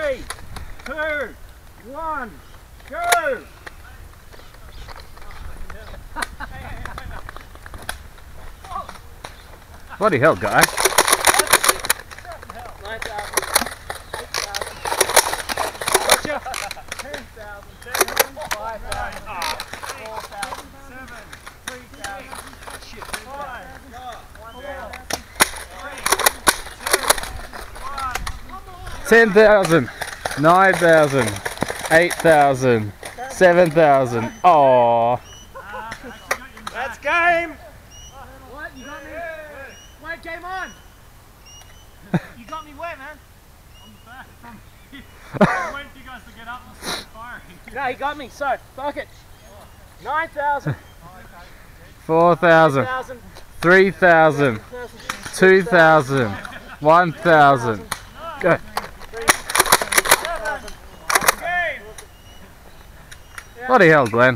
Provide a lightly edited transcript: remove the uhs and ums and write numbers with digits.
3, 2, 1, go! Bloody hell, guy. 9,000, 8,000, gotcha. 10,000, 10,000, 5,000, 4,000, 7, 3,000, 5, 10,000, 9,000, 8,000, 7,000. Aww. That's game! What? You got me? Wait, game on! You got me where, man? On the back. I'm waiting for you guys to get up and start firing. No, he got me, so, fuck it. 9,000. 4,000, 3,000, 2,000, 1,000. Go. Bloody hell, Glenn.